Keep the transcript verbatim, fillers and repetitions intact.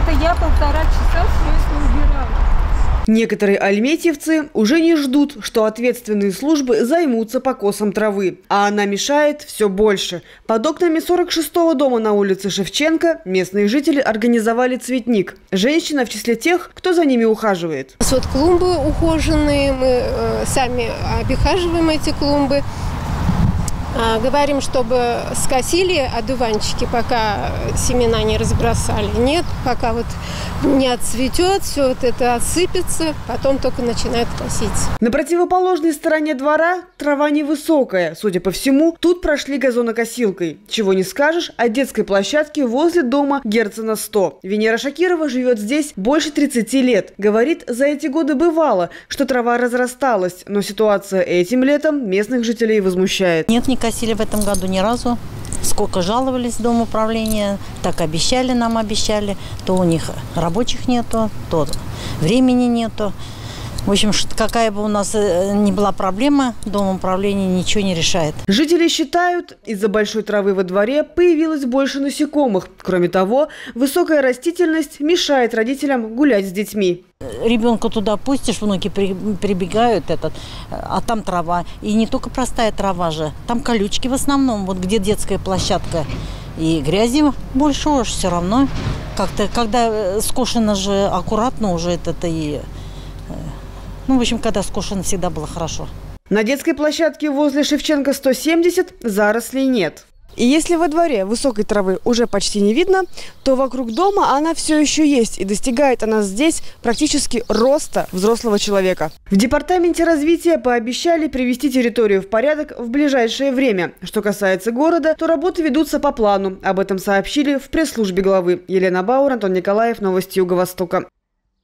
Это я полтора часа свойственно убирала. Некоторые альметьевцы уже не ждут, что ответственные службы займутся покосом травы. А она мешает все больше. Под окнами сорок шестого дома на улице Шевченко местные жители организовали цветник. Женщина в числе тех, кто за ними ухаживает. У нас вот клумбы ухоженные, мы э, сами обихаживаем эти клумбы. А, говорим, чтобы скосили одуванчики, пока семена не разбросали. Нет, пока вот не отцветет, все вот это отсыпется, потом только начинают косить. На противоположной стороне двора трава невысокая. Судя по всему, тут прошли газонокосилкой. Чего не скажешь о детской площадке возле дома Герцена сто. Венера Шакирова живет здесь больше тридцати лет. Говорит, за эти годы бывало, что трава разрасталась. Но ситуация этим летом местных жителей возмущает. Нет, не косили в этом году ни разу. Сколько жаловались в Дом управления, так обещали нам, обещали. То у них рабочих нету, то времени нету. В общем, какая бы у нас ни была проблема, Дом управления ничего не решает. Жители считают, из-за большой травы во дворе появилось больше насекомых. Кроме того, высокая растительность мешает родителям гулять с детьми. Ребенка туда пустишь, внуки при, прибегают, этот, а там трава. И не только простая трава же, там колючки в основном, вот где детская площадка. И грязи больше уж все равно. Как-то, когда скошено же аккуратно уже это и... Ну, в общем, когда скошено, всегда было хорошо. На детской площадке возле Шевченко сто семьдесят зарослей нет. И если во дворе высокой травы уже почти не видно, то вокруг дома она все еще есть. И достигает она здесь практически роста взрослого человека. В департаменте развития пообещали привести территорию в порядок в ближайшее время. Что касается города, то работы ведутся по плану. Об этом сообщили в пресс-службе главы. Елена Бауэр, Антон Николаев, Новости Юго-Востока.